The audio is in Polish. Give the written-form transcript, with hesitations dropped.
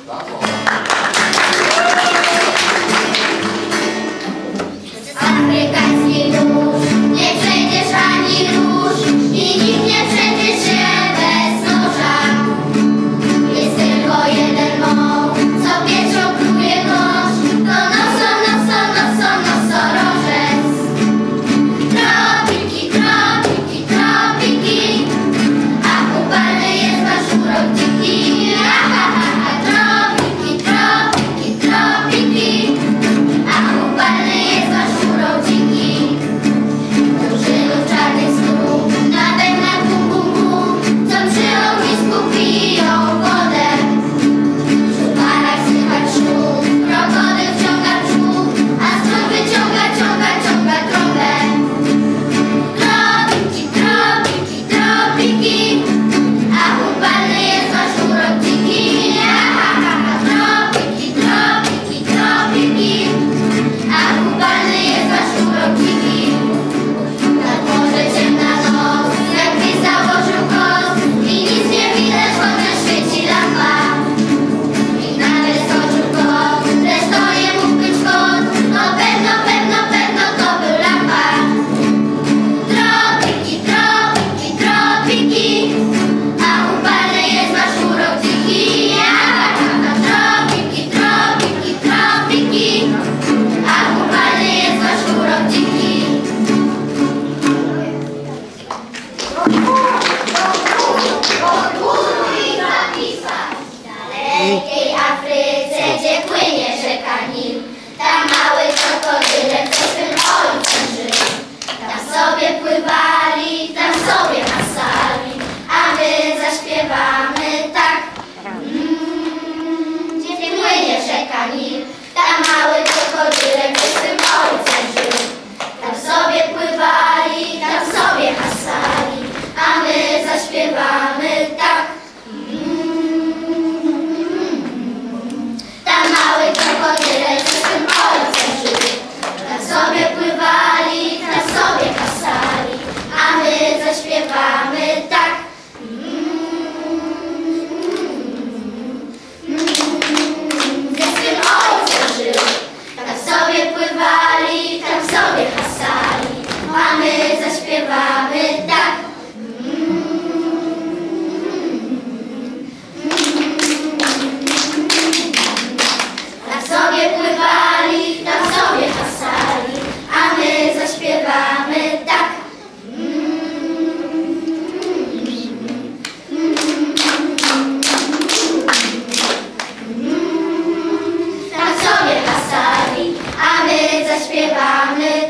Afrykański róż, nie przejdziesz ani róż i nikt nie przejdzie się bez noża. Jest tylko jeden mąż, co pieczą kruje kosz, to nosorożec. Tropiki, tropiki, tropiki, a upalny jest wasz urok dziki. Tropiki, tropiki, tropiki, a upalny jest wasz urok dziki. Drużynów czarnych snów, na bębnach bum bum bum, co przy ognisku piją wodę. W parach słychać szum, krokodyl wciąga brzuch, a strój wyciąga, ciąga trąbę. Tropiki, tropiki, tropiki, a upalny jest wasz urok dziki. Tropiki, tropiki, tropiki, a upalny jest wasz urok dziki. Nad morze ciemna noc, jakby założył koc i nic nie widać, chociaż świeci lampa. I nagle skoczył kot, lecz to nie mógł być kot, no pewno to był lampa. Tropiki, tropiki, tropiki, a upalny jest wasz urok dziki. Tropiki, tropiki, tropiki, a upalny jest wasz urok dziki. Odbuduj zapisać. W dalekiej Afryce, gdzie płynie rzeka Nil, tam mały krokodylek ze swym ojcem żył. Tam sobie pływali, tam sobie hasali, a my zaśpiewamy tak. Gdzie płynie rzeka Nil, tam mały krokodylek ze swym ojcem żył. Tam sobie pływali, tam sobie hasali, a my zaśpiewamy tak. Tam mały krokodylek ze swym ojcem żył. Tam sobie pływali, tam sobie hasali, a my zaśpiewamy tak. Ze swym ojcem żył. Tam sobie pływali, tam sobie hasali, a my zaśpiewamy tak. Tam sobie pływali, tam sobie hasali, a my zaśpiewamy tak. Tam sobie hasali, a my zaśpiewamy